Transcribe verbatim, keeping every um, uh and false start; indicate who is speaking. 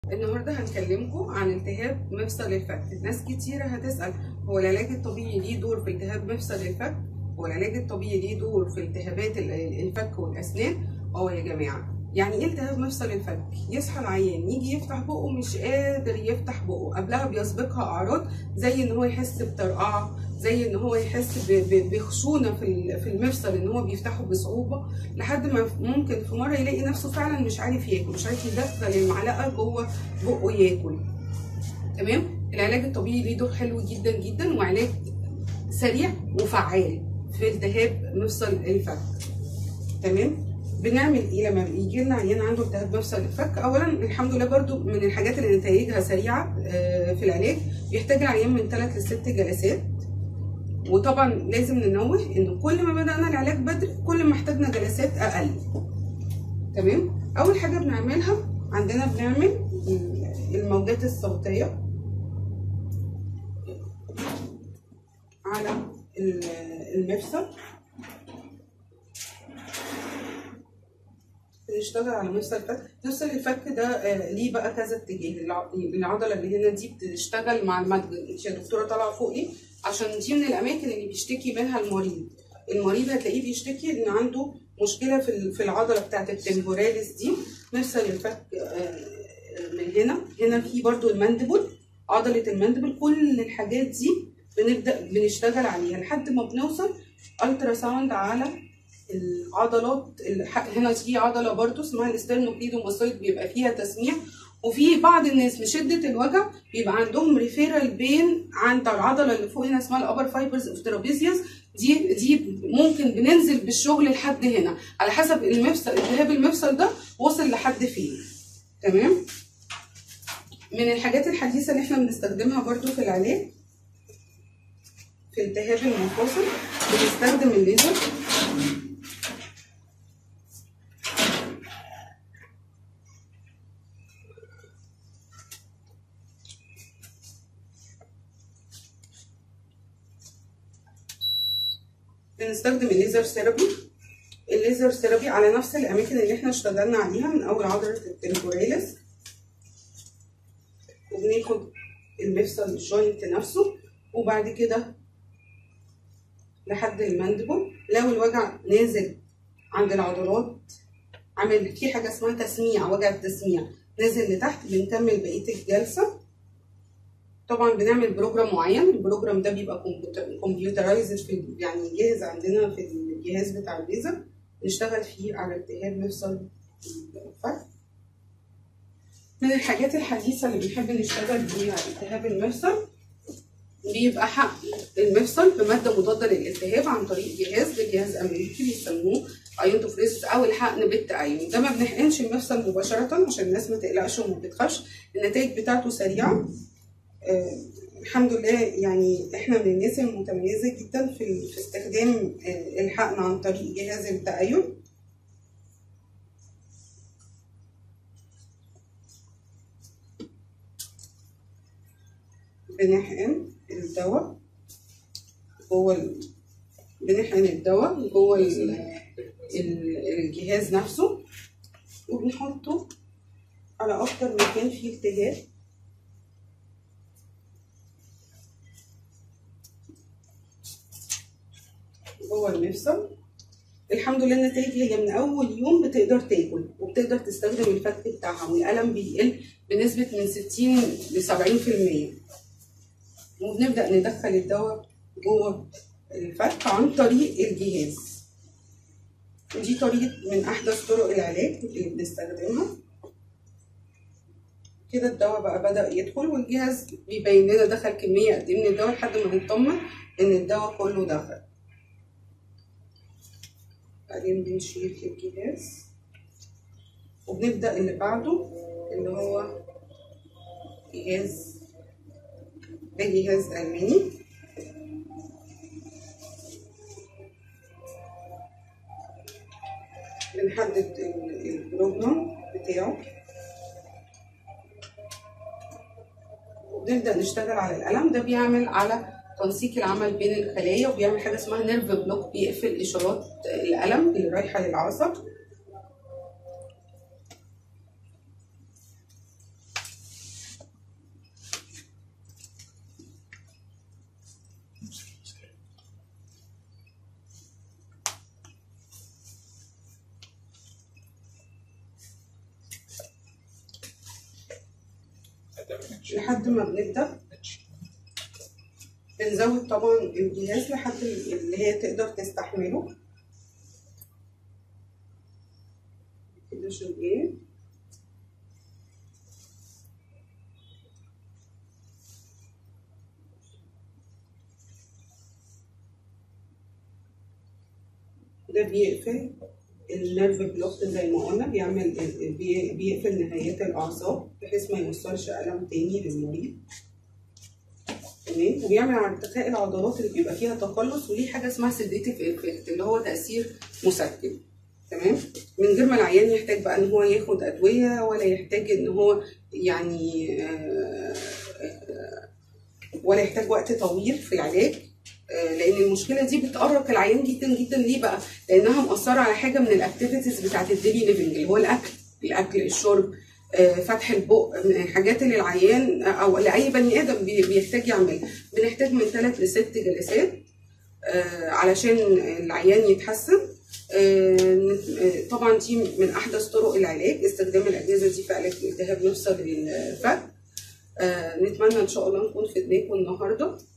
Speaker 1: النهارده هنكلمكم عن التهاب مفصل الفك. ناس كتيرة هتسأل هو العلاج الطبيعي ليه دور في التهاب مفصل الفك؟ هو العلاج الطبيعي ليه دور في التهابات الفك والأسنان؟ اه يا جماعة، يعني ايه التهاب مفصل الفك؟ يصحى العيان يجي يفتح بقه مش قادر يفتح بقه، قبلها بيسبقها أعراض زي ان هو يحس بطرقعة، زي ان هو يحس بخشونة في المفصل ان هو بيفتحه بصعوبة، لحد ما ممكن في مرة يلاقي نفسه فعلا مش عارف ياكل، مش عارف يدخل المعلقة جوه بقه ياكل. تمام؟ العلاج الطبيعي ليه دور حلو جدا جدا وعلاج سريع وفعال في التهاب مفصل الفك. تمام؟ بنعمل ايه لما بيجي لنا عيان عنده التهاب مفصل الفك؟ اولا الحمد لله برضو من الحاجات اللي نتائجها سريعه في العلاج، بيحتاج العيان من ثلاث لست جلسات. وطبعا لازم ننوه ان كل ما بدانا العلاج بدري كل ما احتاجنا جلسات اقل. تمام؟ اول حاجه بنعملها عندنا بنعمل الموجات الصوتيه على المفصل. بنشتغل على مفصل الفك. مفصل الفك ده آه ليه بقى كذا اتجاه. العضله اللي هنا دي بتشتغل مع المدجل. انت يا دكتوره طالعه فوقي عشان دي من الاماكن اللي بيشتكي منها المريض. المريض هتلاقيه بيشتكي ان عنده مشكله في في العضله بتاعه التمبوراليس دي. مفصل الفك آه من هنا. هنا في برده الماندبل، عضله الماندبل. كل الحاجات دي بنبدا بنشتغل عليها لحد ما بنوصل الترا ساوند على العضلات. هنا في عضله برضو اسمها الاسترنوكليدوماسويد بيبقى فيها تسميع، وفي بعض الناس من شده الوجع بيبقى عندهم ريفيرال بين عند العضله اللي فوق هنا اسمها الابر فايبرز اوف ترابيزيوس. دي دي ممكن بننزل بالشغل لحد هنا على حسب المفصل، التهاب المفصل ده وصل لحد فين. تمام؟ من الحاجات الحديثه اللي احنا بنستخدمها برضو في العلاج في التهاب المفاصل بنستخدم الليزر. بنستخدم الليزر ثيرابي. الليزر ثيرابي على نفس الاماكن اللي احنا اشتغلنا عليها، من اول عضله التمبوراليس وبناخد المفصل الجوينت نفسه وبعد كده لحد الماندبل. لو الوجع نازل عند العضلات عامل في حاجه اسمها تسميع، وجع التسميع نازل لتحت، بنكمل بقيه الجلسه. طبعا بنعمل بروجرام معين. البروجرام ده بيبقى كمبيوترايزد في يعني جاهز عندنا في الجهاز بتاع الليزر، نشتغل فيه على التهاب مفصل الفك. من الحاجات الحديثه اللي بنحب نشتغل بيها التهاب المفصل بيبقى حقن المفصل بماده مضاده للالتهاب عن طريق جهاز لجهاز امريكي بيسموه ايونتوفريسس او الحقن بالتأين. ده ما بنحقنش المفصل مباشره عشان الناس ما تقلقش وما تخافش، النتائج بتاعته سريعه. آه الحمد لله، يعني احنا من الناس المتميزه جدا في, في استخدام آه الحقن عن طريق جهاز التأين. بنحقن الدواء جوه ال... بنحقن الدواء جوه ال... الجهاز نفسه وبنحطه على اكتر مكان فيه التهاب. جوه المفصل. الحمد لله النتائج هي من اول يوم بتقدر تاكل وبتقدر تستخدم الفك بتاعها، والالم بيقل بنسبه من ستين ل سبعين في المية. وبنبدا ندخل الدواء جوه الفك عن طريق الجهاز. ودي طريقه من احدث طرق العلاج اللي بنستخدمها. كده الدواء بقى بدا يدخل والجهاز بيبين لنا دخل كميه قد ايه من الدواء لحد ما نطمن ان الدواء كله دخل. بعدين بنشيل الجهاز وبنبدأ اللي بعده اللي هو جهاز، ده جهاز ألماني. بنحدد البروجرام بتاعه وبنبدأ نشتغل على الألم. ده بيعمل على تنسيق العمل بين الخلايا وبيعمل حاجه اسمها نيرف بلوك، بيقفل اشارات الالم اللي رايحه للعصب. لحد ما بنبدا بنزود طبعا الجهاز لحد اللي هي تقدر تستحمله كده شويه. ده بيقفل النيرف بلوك زي ما قلنا، بيعمل بيقفل نهايات الاعصاب بحيث ما يوصلش الم تاني للمريض. تمام. وبيعمل على ارتخاء العضلات اللي بيبقى فيها تقلص، وليه حاجه اسمها سيديتيف افكت اللي هو تاثير مسكن. تمام. من غير ما العيان يحتاج بقى ان هو ياخد ادويه ولا يحتاج ان هو يعني ولا يحتاج وقت طويل في العلاج، لان المشكله دي بتقرق العيان جدا جدا. ليه بقى؟ لانها مؤثره على حاجه من الاكتيفيتيز بتاعت الديلي ليفنج اللي هو الاكل الاكل الشرب، فتح البق، حاجات اللي العيان او لاي بني ادم بيحتاج يعملها. بنحتاج من ثلاث لست جلسات علشان العيان يتحسن. طبعا دي من احدث طرق العلاج، استخدام الاجهزه دي في علاج التهاب مفصل الفك. نتمنى ان شاء الله نكون فدناكم النهارده.